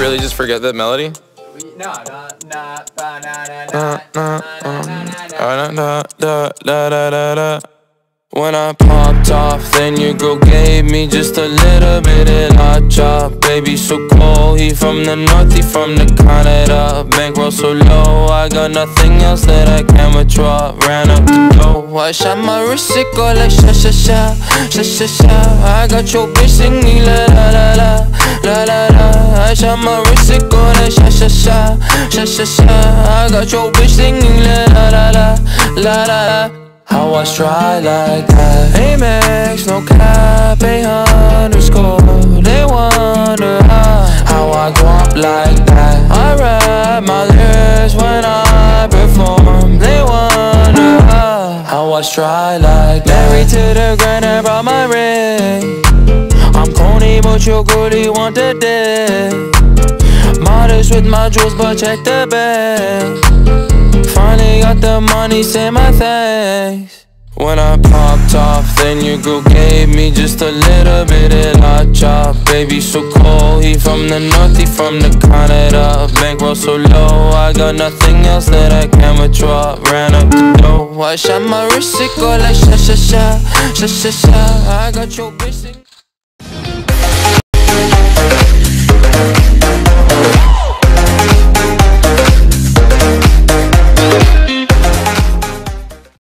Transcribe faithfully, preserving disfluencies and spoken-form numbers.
really just forget that melody? No, no, no, ba, na, na, Na, na, na, na, um, da, da, da, da, da, da. When I popped off, then your girl gave me just a little bit of hot chop. Baby so cold, he from the north, he from the Canada. Bankroll so low, I got nothing else that I can withdraw. Ran up the dough, I shot my wrist, it go like sha sha sha, sha sha sha. I got your bitch singing la la la la, la la la. I shot my wrist, it go like sha sha sha, sha sha sha. I got your bitch singing la la la la, la la la. How I stride like that? Amex, no cap, a underscore. They wonder how, how I go up like that. I rap my lyrics when I perform. They wonder how, how I stride like that. Married to the grind, I brought my ring. I'm corny, but your girlie want the dick. Modest with my jewels, but check the bag. Finally got the money, say my thanks. When I popped off, then your girl gave me just a little bit of hot chop. Baby so cold, he from the north, he from the Canada. Bankroll so low, I got nothing else that I can withdraw. Ran up the dough, I shot my wrist, it go like sha sha sha, sha sha sha. I got your bitch.